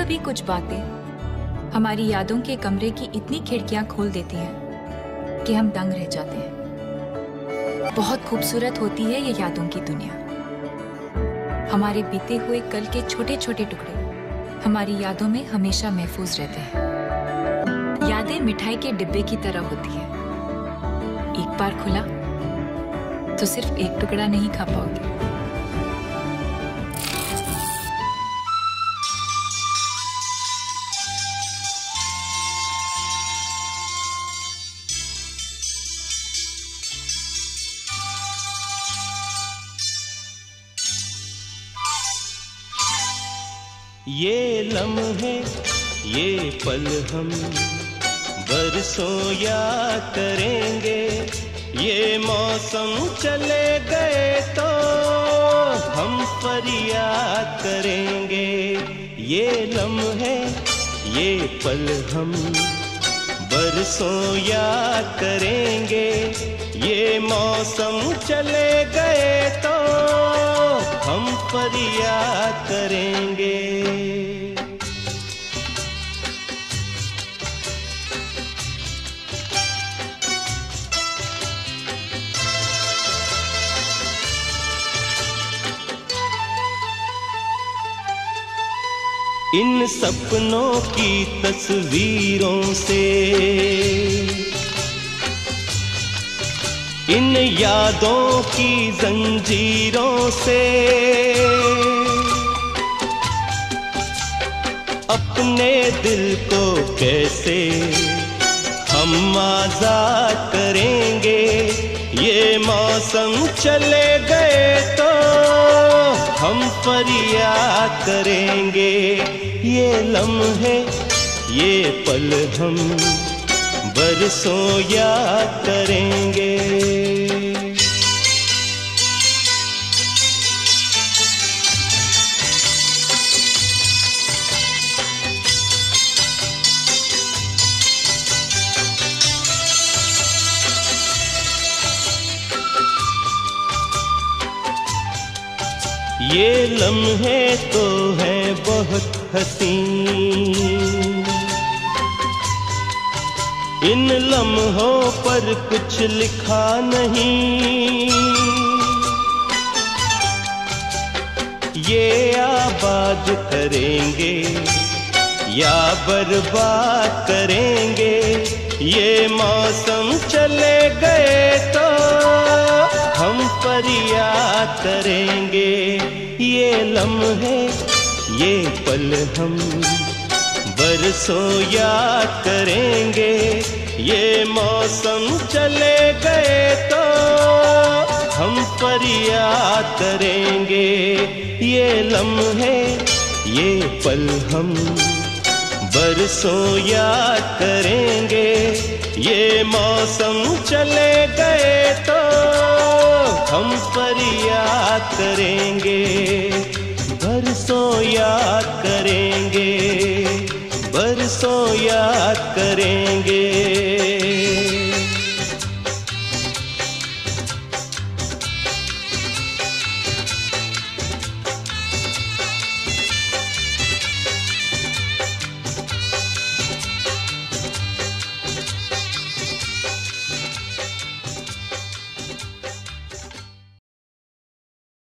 कभी कुछ बातें हमारी यादों के कमरे की इतनी खिड़कियां खोल देती हैं कि हम दंग रह जाते हैं। बहुत खूबसूरत होती है ये यादों की दुनिया। हमारे बीते हुए कल के छोटे छोटे टुकड़े हमारी यादों में हमेशा महफूज रहते हैं। यादें मिठाई के डिब्बे की तरह होती है, एक बार खुला तो सिर्फ एक टुकड़ा नहीं खा पाओगे। ये लम्हे ये पल हम बरसों याद करेंगे। ये मौसम चले गए तो हम फरियाद करेंगे। ये लम्हे ये पल हम बरसों याद करेंगे। ये मौसम चले गए तो हम फरियाद करेंगे। इन सपनों की तस्वीरों से, इन यादों की जंजीरों से अपने दिल को कैसे हम आजाद करेंगे। ये मौसम चले गए तो हम फरियाद करेंगे। ये लम्हे ये पल हम बरसों याद करेंगे। ये लम्हे तो हैं बहुत हसीन, इन लम्हों पर कुछ लिखा नहीं। ये आबाद करेंगे या बर्बाद करेंगे। ये मौसम चले गए तो हम फरियाद करेंगे। ये लम्हे ये पल हम बरसों याद करेंगे। ये मौसम चले गए तो हम फरियाद करेंगे। ये लम्हे ये पल हम बरसों याद करेंगे। ये मौसम चले गए तो हम फरियाद करेंगे।